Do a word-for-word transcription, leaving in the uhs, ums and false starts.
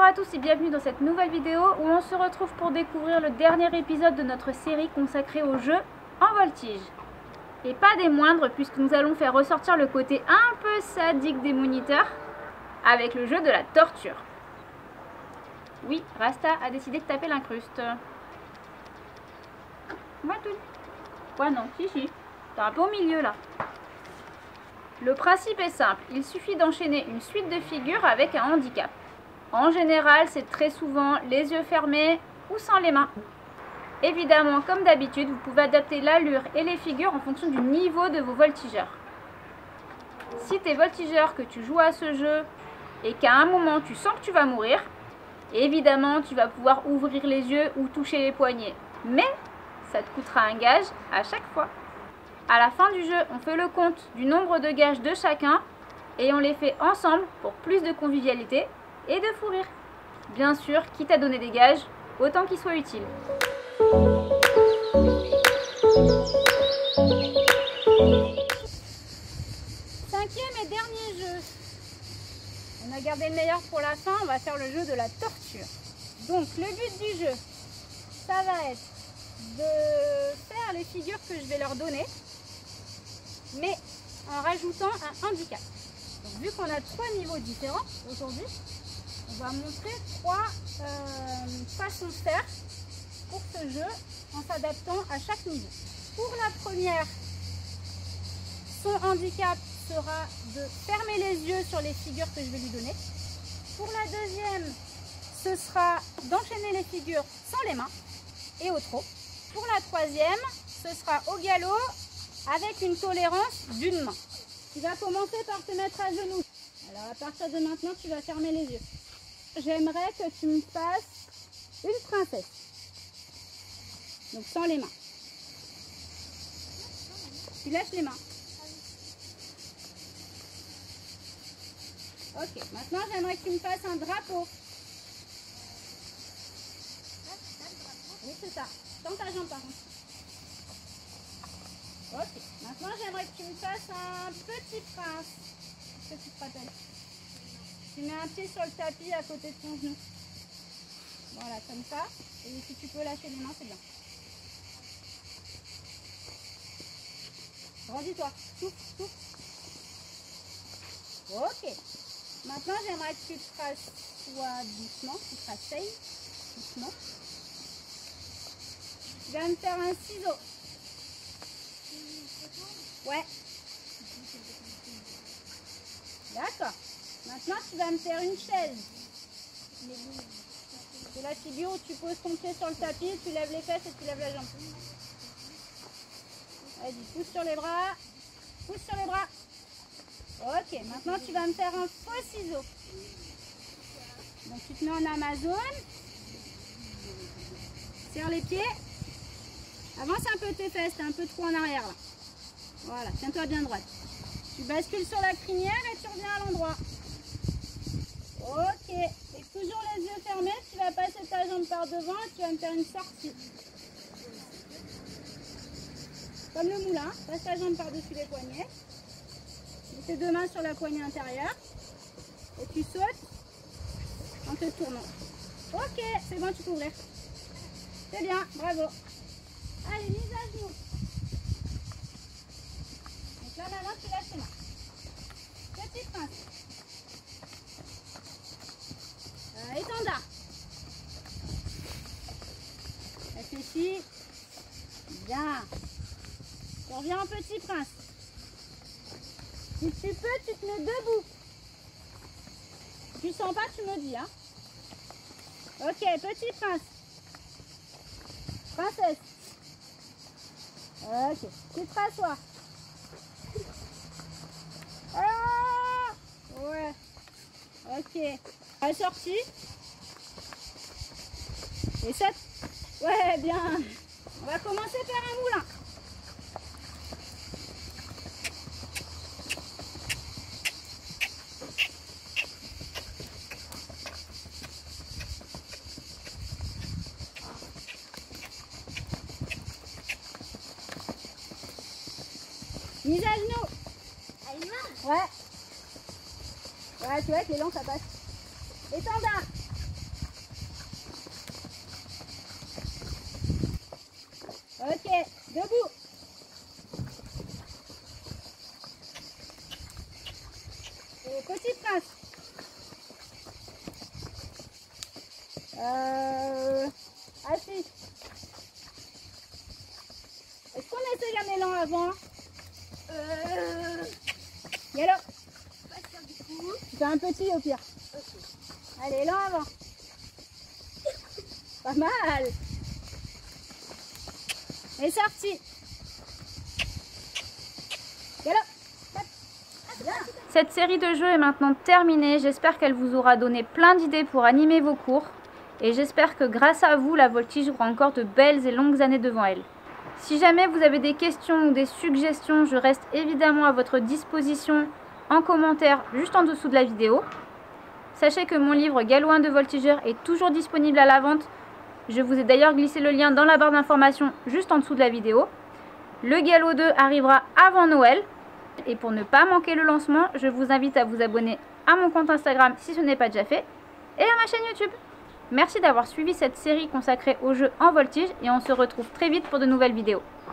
Bonjour à tous et bienvenue dans cette nouvelle vidéo où on se retrouve pour découvrir le dernier épisode de notre série consacrée au jeu en voltige. Et pas des moindres puisque nous allons faire ressortir le côté un peu sadique des moniteurs avec le jeu de la torture. Oui, Rasta a décidé de taper l'incruste. Ouais, tout. Ouais, non, si, si. T'es un peu au milieu là. Le principe est simple, il suffit d'enchaîner une suite de figures avec un handicap. En général, c'est très souvent les yeux fermés ou sans les mains. Évidemment, comme d'habitude, vous pouvez adapter l'allure et les figures en fonction du niveau de vos voltigeurs. Si tu es voltigeur, que tu joues à ce jeu et qu'à un moment tu sens que tu vas mourir, évidemment, tu vas pouvoir ouvrir les yeux ou toucher les poignets. Mais ça te coûtera un gage à chaque fois. À la fin du jeu, on fait le compte du nombre de gages de chacun et on les fait ensemble pour plus de convivialité et de fou rire. Bien sûr, quitte à donner des gages, autant qu'ils soient utiles. Cinquième et dernier jeu. On a gardé le meilleur pour la fin, on va faire le jeu de la torture. Donc le but du jeu, ça va être de faire les figures que je vais leur donner, mais en rajoutant un handicap. Donc, vu qu'on a trois niveaux différents aujourd'hui, on va montrer trois euh, façons de faire pour ce jeu en s'adaptant à chaque niveau. Pour la première, son handicap sera de fermer les yeux sur les figures que je vais lui donner. Pour la deuxième, ce sera d'enchaîner les figures sans les mains et au trot. Pour la troisième, ce sera au galop avec une tolérance d'une main. Tu vas commencer par te mettre à genoux. Alors à partir de maintenant, tu vas fermer les yeux. J'aimerais que tu me fasses une princesse. Donc sans les mains. Tu lâches les mains. Ok, maintenant j'aimerais que tu me fasses un drapeau. Oui, c'est ça. Tends ta jambe par contre. Ok, maintenant j'aimerais que tu me fasses un petit prince. Est-ce que tu te rappelles? Tu mets un pied sur le tapis à côté de ton genou. Voilà, comme ça. Et si tu peux lâcher les mains, c'est bien. Redis-toi. Souffle, souffle. Ok. Maintenant, j'aimerais que tu te rassoies doucement. Tu te rasseyes doucement. Tu vas me faire un ciseau. Ouais. D'accord. Maintenant, tu vas me faire une chaise. C'est la figure où tu poses ton pied sur le tapis, tu lèves les fesses et tu lèves la jambe. Vas-y, pousse sur les bras. Pousse sur les bras. Ok, maintenant tu vas me faire un faux ciseau. Donc tu te mets en Amazon. Serre les pieds. Avance un peu tes fesses, t'es un peu trop en arrière là. Voilà, tiens-toi bien droite. Tu bascules sur la crinière et tu reviens à l'endroit. Ok, et toujours les yeux fermés, tu vas passer ta jambe par devant et tu vas me faire une sortie. Comme le moulin, passe ta jambe par-dessus les poignets. Mets tes deux mains sur la poignée intérieure. Et tu sautes en te tournant. Ok, c'est bon, tu peux ouvrir. C'est bien, bravo. Allez, mise à genoux. Donc là maintenant tu lâches tes mains. Petit prince. Euh, étendard. Réfléchis. Bien. Tu reviens en petit prince. Si tu peux, tu te mets debout. Si tu sens pas, tu me dis. Hein. Ok, petit prince. Princesse. Ok, tu te rassois. Ah ouais. Ok. Ressorti. Et ça. Ouais, bien. On va commencer par un moulin. Mise à genoux. À une main. Ouais. Ouais, tu vois, avec les longs, ça passe. Étendard. Ok, debout. Et petit prince. Euh, assis. Est-ce qu'on essaye un élan avant? euh... Galop. C'est un petit au pire. Okay. Allez, élan avant. Pas mal. Et sorti. Galop. Cette série de jeux est maintenant terminée. J'espère qu'elle vous aura donné plein d'idées pour animer vos cours. Et j'espère que grâce à vous, la voltige aura encore de belles et longues années devant elle. Si jamais vous avez des questions ou des suggestions, je reste évidemment à votre disposition en commentaire juste en dessous de la vidéo. Sachez que mon livre Galop un de voltigeur est toujours disponible à la vente. Je vous ai d'ailleurs glissé le lien dans la barre d'informations juste en dessous de la vidéo. Le Galop deux arrivera avant Noël. Et pour ne pas manquer le lancement, je vous invite à vous abonner à mon compte Instagram si ce n'est pas déjà fait et à ma chaîne YouTube. Merci d'avoir suivi cette série consacrée aux jeux en voltige et on se retrouve très vite pour de nouvelles vidéos.